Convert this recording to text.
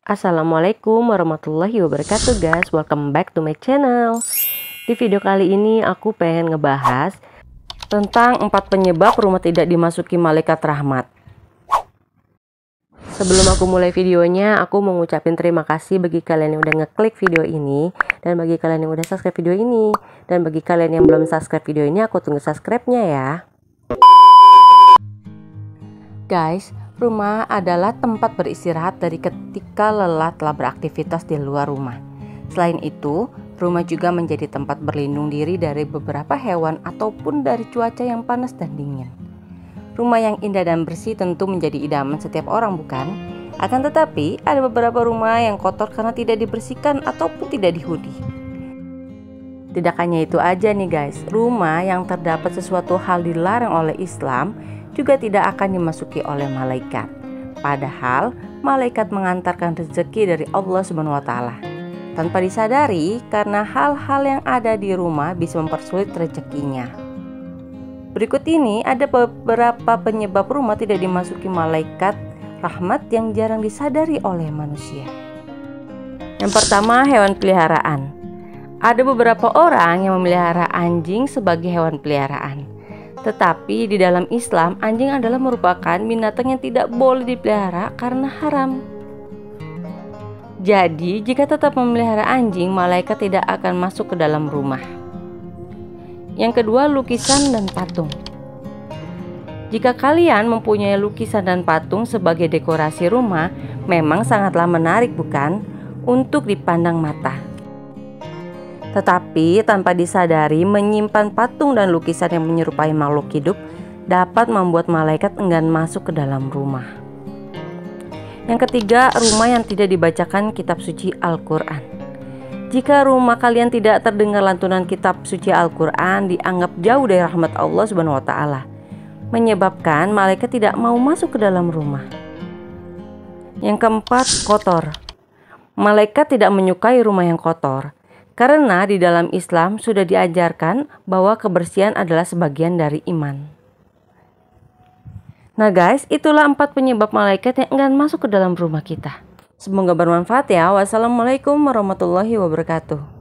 Assalamualaikum warahmatullahi wabarakatuh guys, welcome back to my channel. Di video kali ini aku pengen ngebahas tentang 4 penyebab rumah tidak dimasuki malaikat rahmat. Sebelum aku mulai videonya, aku mau ngucapin terima kasih bagi kalian yang udah ngeklik video ini, dan bagi kalian yang udah subscribe video ini, dan bagi kalian yang belum subscribe video ini, aku tunggu subscribe-nya ya. Guys, rumah adalah tempat beristirahat dari ketika lelah telah beraktivitas di luar rumah. Selain itu, rumah juga menjadi tempat berlindung diri dari beberapa hewan ataupun dari cuaca yang panas dan dingin. Rumah yang indah dan bersih tentu menjadi idaman setiap orang, bukan? Akan tetapi, ada beberapa rumah yang kotor karena tidak dibersihkan ataupun tidak dihuni. Tidak hanya itu aja nih guys, rumah yang terdapat sesuatu hal dilarang oleh Islam juga tidak akan dimasuki oleh malaikat. Padahal malaikat mengantarkan rezeki dari Allah SWT tanpa disadari, karena hal-hal yang ada di rumah bisa mempersulit rezekinya. Berikut ini ada beberapa penyebab rumah tidak dimasuki malaikat rahmat yang jarang disadari oleh manusia. Yang pertama, hewan peliharaan. Ada beberapa orang yang memelihara anjing sebagai hewan peliharaan. Tetapi di dalam Islam, anjing adalah merupakan binatang yang tidak boleh dipelihara karena haram. Jadi, jika tetap memelihara anjing, malaikat tidak akan masuk ke dalam rumah. Yang kedua, lukisan dan patung. Jika kalian mempunyai lukisan dan patung sebagai dekorasi rumah, memang sangatlah menarik, bukan? Untuk dipandang mata. Tetapi tanpa disadari, menyimpan patung dan lukisan yang menyerupai makhluk hidup dapat membuat malaikat enggan masuk ke dalam rumah. Yang ketiga, rumah yang tidak dibacakan kitab suci Al-Quran. Jika rumah kalian tidak terdengar lantunan kitab suci Al-Quran, dianggap jauh dari rahmat Allah SWT, menyebabkan malaikat tidak mau masuk ke dalam rumah. Yang keempat, kotor. Malaikat tidak menyukai rumah yang kotor, karena di dalam Islam sudah diajarkan bahwa kebersihan adalah sebagian dari iman. Nah guys, itulah 4 penyebab malaikat yang enggan masuk ke dalam rumah kita. Semoga bermanfaat ya. Wassalamualaikum warahmatullahi wabarakatuh.